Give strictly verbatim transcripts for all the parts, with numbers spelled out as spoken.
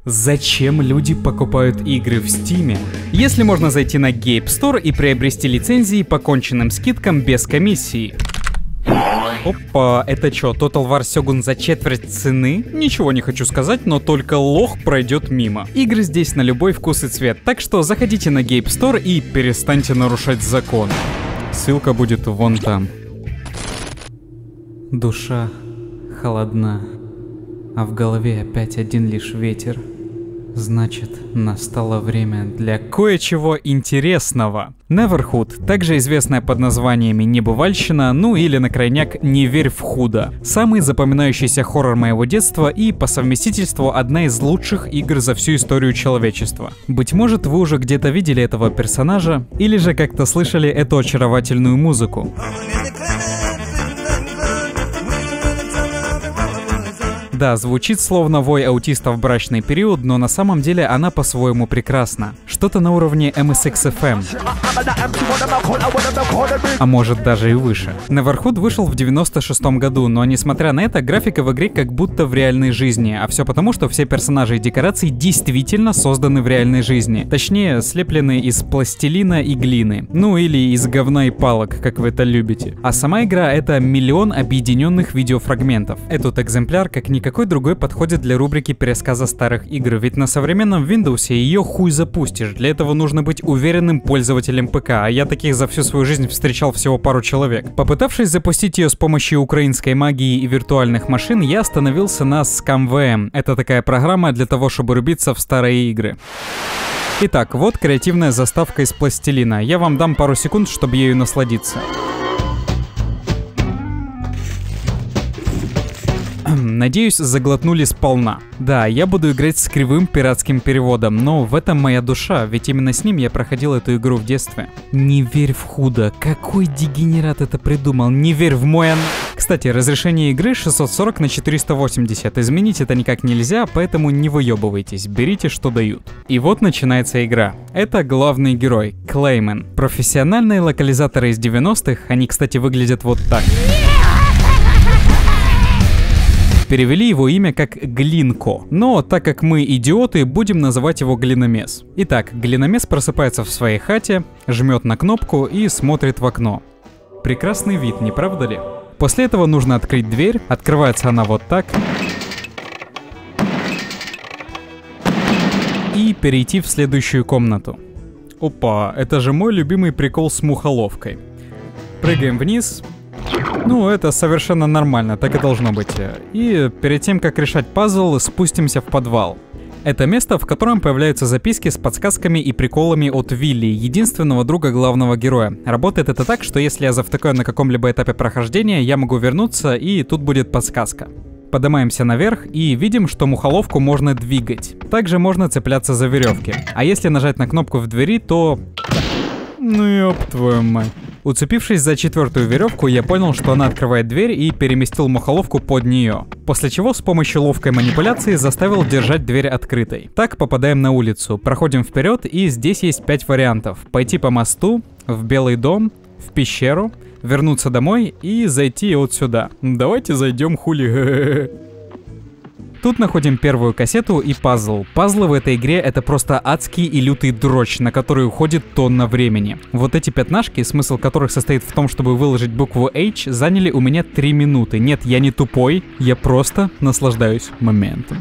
Зачем люди покупают игры в Steam? Если можно зайти на Gabe Store и приобрести лицензии по конченным скидкам без комиссии. Опа, это чё, Total War Shogun за четверть цены? Ничего не хочу сказать, но только лох пройдет мимо. Игры здесь на любой вкус и цвет, так что заходите на Gabe Store и перестаньте нарушать закон. Ссылка будет вон там. Душа холодна, а в голове опять один лишь ветер. Значит, настало время для кое-чего интересного. Neverhood, также известная под названиями Небывальщина, ну или на крайняк Не верь в худо. Самый запоминающийся хоррор моего детства и по совместительству одна из лучших игр за всю историю человечества. Быть может, вы уже где-то видели этого персонажа, или же как-то слышали эту очаровательную музыку. Да, звучит словно вой аутиста в брачный период, но на самом деле она по-своему прекрасна. Что-то на уровне эм эс икс эф эм. А может даже и выше. Neverhood вышел в девяносто шестом году, но несмотря на это, графика в игре как будто в реальной жизни. А все потому, что все персонажи и декорации действительно созданы в реальной жизни. Точнее, слеплены из пластилина и глины. Ну или из говна и палок, как вы это любите. А сама игра — это миллион объединенных видеофрагментов. Этот экземпляр, как никакой Какой другой подходит для рубрики пересказа старых игр, ведь на современном Windows ее хуй запустишь. Для этого нужно быть уверенным пользователем ПК, а я таких за всю свою жизнь встречал всего пару человек. Попытавшись запустить ее с помощью украинской магии и виртуальных машин, я остановился на ScamVM. Это такая программа для того, чтобы рубиться в старые игры. Итак, вот креативная заставка из пластилина. Я вам дам пару секунд, чтобы ею насладиться. Надеюсь, заглотнули сполна. Да, я буду играть с кривым пиратским переводом, но в этом моя душа, ведь именно с ним я проходил эту игру в детстве. Не верь в худо. Какой дегенерат это придумал? Не верь в мой... Кстати, разрешение игры шестьсот сорок на четыреста восемьдесят. Изменить это никак нельзя, поэтому не выебывайтесь, берите, что дают. И вот начинается игра. Это главный герой, Клеймен. Профессиональные локализаторы из девяностых, они, кстати, выглядят вот так. Перевели его имя как Глинко, но так как мы идиоты, будем называть его Глиномес. Итак, Глиномес просыпается в своей хате, жмет на кнопку и смотрит в окно. Прекрасный вид, не правда ли? После этого нужно открыть дверь, открывается она вот так. И перейти в следующую комнату. Опа, это же мой любимый прикол с мухоловкой. Прыгаем вниз. Ну, это совершенно нормально, так и должно быть. И перед тем, как решать пазл, спустимся в подвал. Это место, в котором появляются записки с подсказками и приколами от Вилли, единственного друга главного героя. Работает это так, что если я завтыкаю на каком-либо этапе прохождения, я могу вернуться, и тут будет подсказка. Поднимаемся наверх и видим, что мухоловку можно двигать. Также можно цепляться за веревки. А если нажать на кнопку в двери, то... Ну ёб твою мать. Уцепившись за четвертую веревку, я понял, что она открывает дверь, и переместил мухоловку под нее. После чего с помощью ловкой манипуляции заставил держать дверь открытой. Так попадаем на улицу, проходим вперед, и здесь есть пять вариантов. Пойти по мосту, в Белый дом, в пещеру, вернуться домой и зайти вот сюда. Давайте зайдем, хули. Тут находим первую кассету и пазл. Пазлы в этой игре — это просто адский и лютый дрочь, на который уходит тонна времени. Вот эти пятнашки, смысл которых состоит в том, чтобы выложить букву H, заняли у меня три минуты. Нет, я не тупой, я просто наслаждаюсь моментом.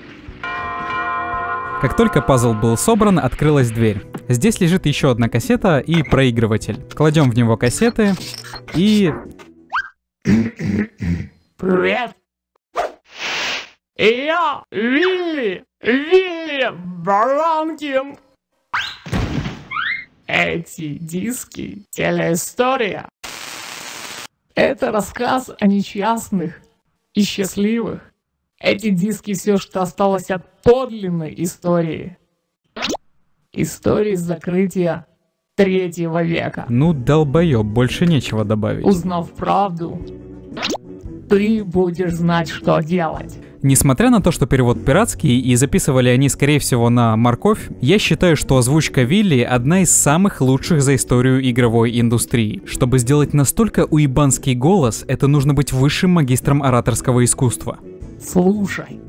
Как только пазл был собран, открылась дверь. Здесь лежит еще одна кассета и проигрыватель. Кладем в него кассеты и... Привет! Я Вилли, Вилли Баранкин. Эти диски — телеистория. Это рассказ о несчастных и счастливых. Эти диски — все, что осталось от подлинной истории. Истории закрытия третьего века. Ну, долбоёб, больше нечего добавить. Узнав правду, ты будешь знать, что делать. Несмотря на то, что перевод пиратский и записывали они, скорее всего, на морковь, я считаю, что озвучка Вилли одна из самых лучших за историю игровой индустрии. Чтобы сделать настолько уебанский голос, это нужно быть высшим магистром ораторского искусства. Слушай,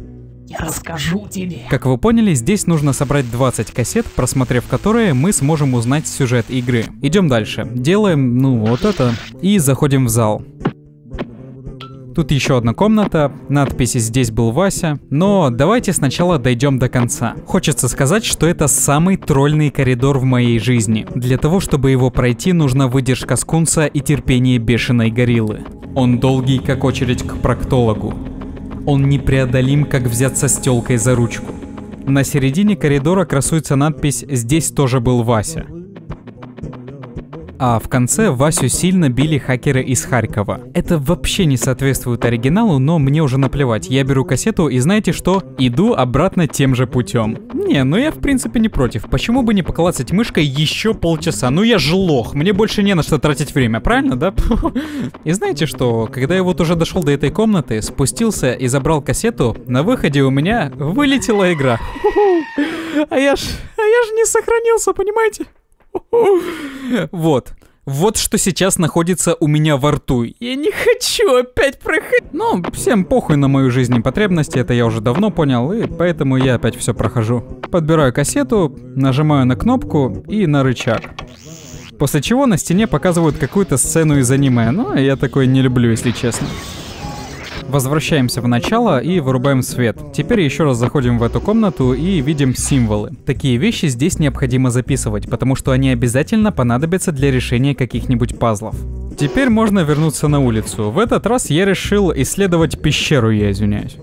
Я расскажу тебе. Как вы поняли, здесь нужно собрать двадцать кассет, просмотрев которые мы сможем узнать сюжет игры. Идем дальше. Делаем, ну, вот это. И заходим в зал. Тут еще одна комната, надписи «Здесь был Вася», но давайте сначала дойдем до конца. Хочется сказать, что это самый тролльный коридор в моей жизни. Для того, чтобы его пройти, нужна выдержка скунса и терпение бешеной гориллы. Он долгий, как очередь к проктологу. Он непреодолим, как взяться с тёлкой за ручку. На середине коридора красуется надпись «Здесь тоже был Вася». А в конце Васю сильно били хакеры из Харькова. Это вообще не соответствует оригиналу, но мне уже наплевать. Я беру кассету и знаете что? Иду обратно тем же путем. Не, ну я в принципе не против. Почему бы не поклацать мышкой еще полчаса? Ну я же лох, мне больше не на что тратить время, правильно, да? И знаете что? Когда я вот уже дошел до этой комнаты, спустился и забрал кассету, на выходе у меня вылетела игра. А я ж, а я ж не сохранился, понимаете? Вот. Вот что сейчас находится у меня во рту. Я не хочу опять проходить. Ну, всем похуй на мою жизнь и потребности, это я уже давно понял, и поэтому я опять все прохожу. Подбираю кассету, нажимаю на кнопку и на рычаг. После чего на стене показывают какую-то сцену из аниме, но я такое не люблю, если честно. Возвращаемся в начало и вырубаем свет. Теперь еще раз заходим в эту комнату и видим символы. Такие вещи здесь необходимо записывать, потому что они обязательно понадобятся для решения каких-нибудь пазлов. Теперь можно вернуться на улицу. В этот раз я решил исследовать пещеру, я извиняюсь.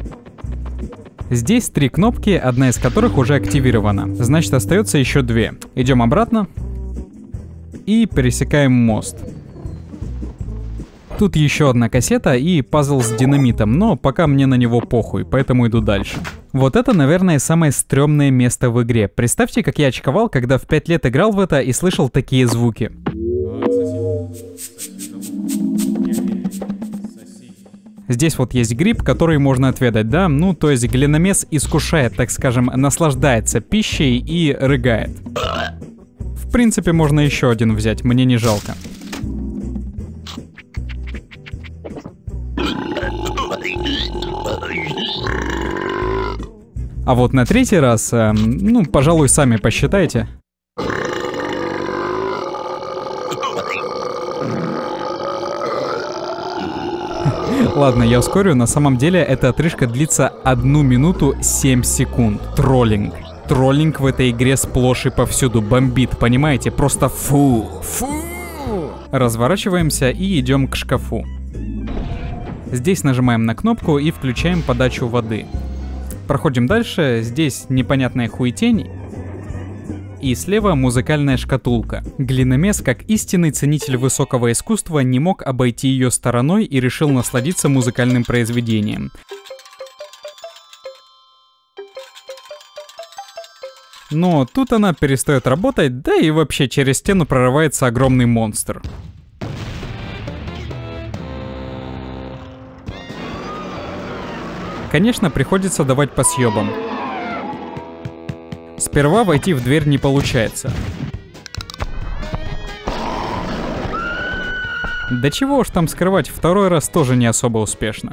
Здесь три кнопки, одна из которых уже активирована. Значит, остается еще две. Идем обратно и пересекаем мост. Тут еще одна кассета и пазл с динамитом, но пока мне на него похуй, поэтому иду дальше. Вот это, наверное, самое стрёмное место в игре. Представьте, как я очковал, когда в пять лет играл в это и слышал такие звуки. Здесь вот есть гриб, который можно отведать, да? Ну, то есть глиномес искушает, так скажем, наслаждается пищей и рыгает. В принципе, можно еще один взять, мне не жалко. А вот на третий раз, э, ну, пожалуй, сами посчитайте. Ладно, я ускорю. На самом деле эта отрыжка длится одну минуту семь секунд. Троллинг. Троллинг в этой игре сплошь и повсюду бомбит, понимаете? Просто фу. Фу. Разворачиваемся и идем к шкафу. Здесь нажимаем на кнопку и включаем подачу воды. Проходим дальше, здесь непонятная хуетень. И слева музыкальная шкатулка. Глиномес, как истинный ценитель высокого искусства, не мог обойти ее стороной и решил насладиться музыкальным произведением. Но тут она перестает работать, да и вообще через стену прорывается огромный монстр. Конечно, приходится давать по съебам. Сперва войти в дверь не получается. Да чего уж там скрывать, второй раз тоже не особо успешно.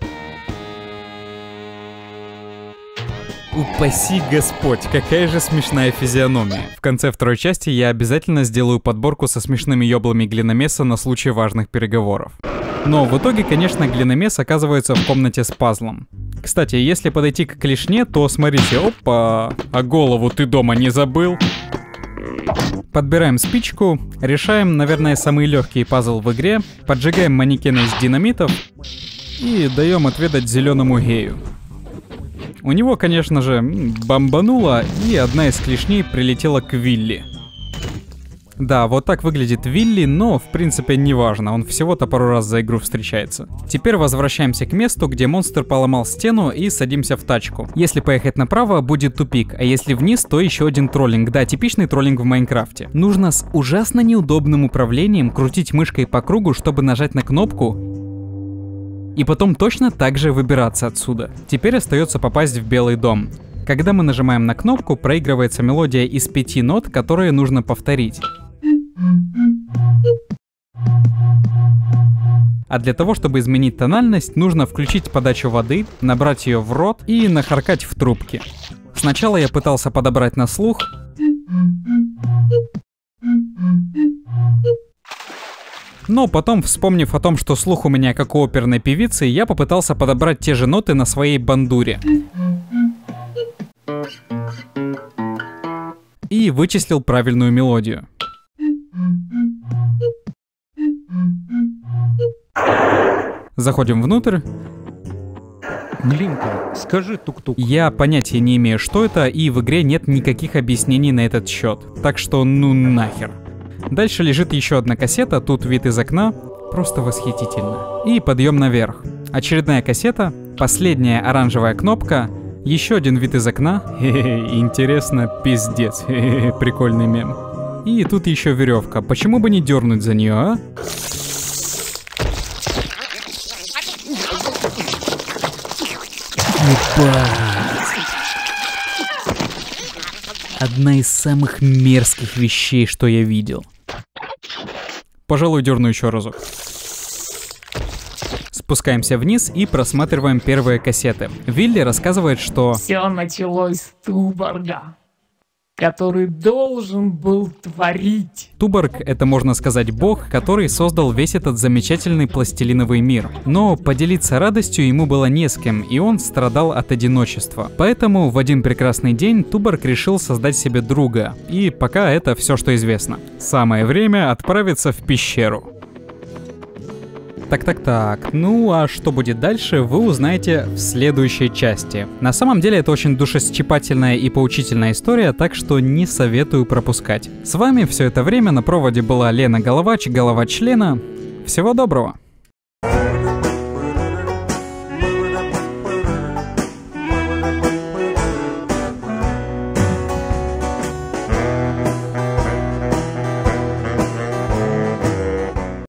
Упаси Господь, какая же смешная физиономия. В конце второй части я обязательно сделаю подборку со смешными ёблами глиномеса на случай важных переговоров. Но в итоге, конечно, глиномес оказывается в комнате с пазлом. Кстати, если подойти к клешне, то смотрите, опа, а голову ты дома не забыл? Подбираем спичку, решаем, наверное, самый легкий пазл в игре, поджигаем манекены из динамитов и даем отведать зеленому гею. У него, конечно же, бомбануло, и одна из клешней прилетела к Вилли. Да, вот так выглядит Вилли, но в принципе не важно, он всего-то пару раз за игру встречается. Теперь возвращаемся к месту, где монстр поломал стену, и садимся в тачку. Если поехать направо, будет тупик, а если вниз, то еще один троллинг. Да, типичный троллинг в Майнкрафте. Нужно с ужасно неудобным управлением крутить мышкой по кругу, чтобы нажать на кнопку, и потом точно так же выбираться отсюда. Теперь остается попасть в Белый дом. Когда мы нажимаем на кнопку, проигрывается мелодия из пяти нот, которые нужно повторить. А для того, чтобы изменить тональность, нужно включить подачу воды, набрать ее в рот и нахаркать в трубке. Сначала я пытался подобрать на слух, но потом, вспомнив о том, что слух у меня как у оперной певицы, я попытался подобрать те же ноты на своей бандуре. И вычислил правильную мелодию. Заходим внутрь. Глинка, скажи тук-тук. Я понятия не имею, что это, и в игре нет никаких объяснений на этот счет. Так что ну нахер. Дальше лежит еще одна кассета, тут вид из окна. Просто восхитительно. И подъем наверх. Очередная кассета, последняя оранжевая кнопка, еще один вид из окна. Хе-хе, интересно, пиздец. Хе-хе, прикольный мем. И тут еще веревка. Почему бы не дернуть за нее, а? Одна из самых мерзких вещей, что я видел. Пожалуй, дерну еще разок. Спускаемся вниз и просматриваем первые кассеты. Вилли рассказывает, что... Все началось с Туборга, который должен был творить. Туборг — это, можно сказать, бог, который создал весь этот замечательный пластилиновый мир. Но поделиться радостью ему было не с кем, и он страдал от одиночества. Поэтому в один прекрасный день Туборг решил создать себе друга. И пока это все, что известно. Самое время отправиться в пещеру. Так-так-так, ну а что будет дальше, вы узнаете в следующей части. На самом деле это очень душесчипательная и поучительная история, так что не советую пропускать. С вами все это время на проводе была Лена Головач, Головач Лена. Всего доброго!